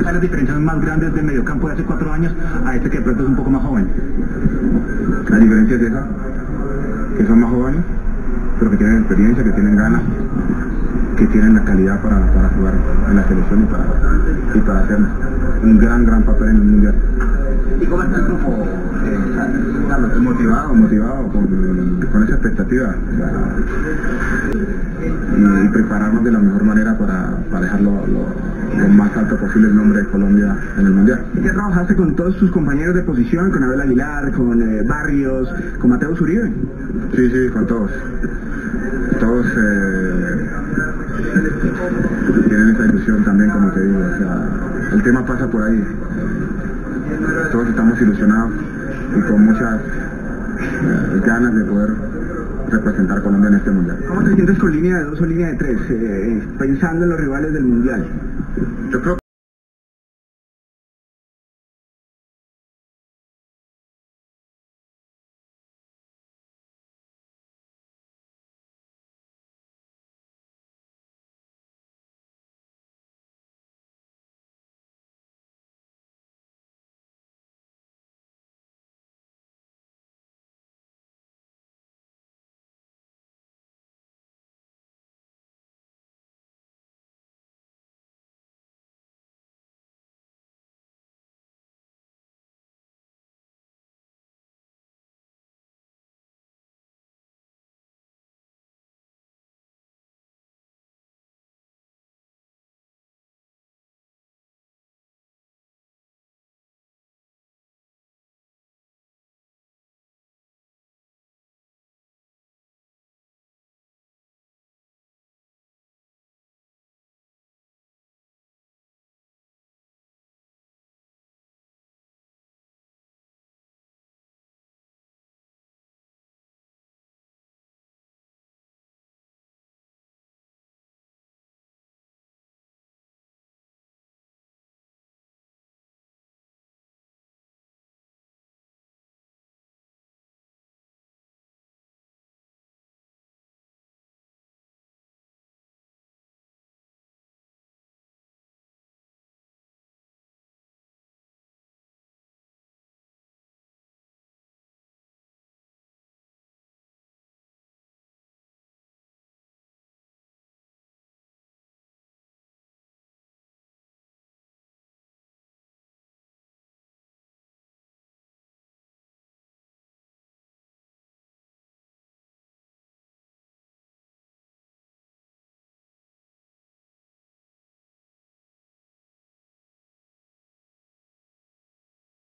¿Cuáles son las diferencias más grandes del mediocampo de hace 4 años a este que de pronto es un poco más joven? La diferencia es esa, que son más jóvenes, pero que tienen experiencia, que tienen ganas, que tienen la calidad para jugar en la selección y para hacer un gran papel en el Mundial. ¿Y cómo está el grupo, Carlos? Motivado con esa expectativa, y prepararnos de la mejor manera para dejar lo más alto posible el nombre de Colombia en el Mundial. ¿Ya trabajaste con todos tus compañeros de posición, con Abel Aguilar, con Barrios, con Mateo Uribe? Sí, con todos. Todos tienen esa ilusión también, como te digo. O sea, el tema pasa por ahí. Todos estamos ilusionados y con muchas ganas de poder representar a Colombia en este Mundial. ¿Cómo te sientes con línea de 2 o línea de 3, pensando en los rivales del Mundial? Yo creo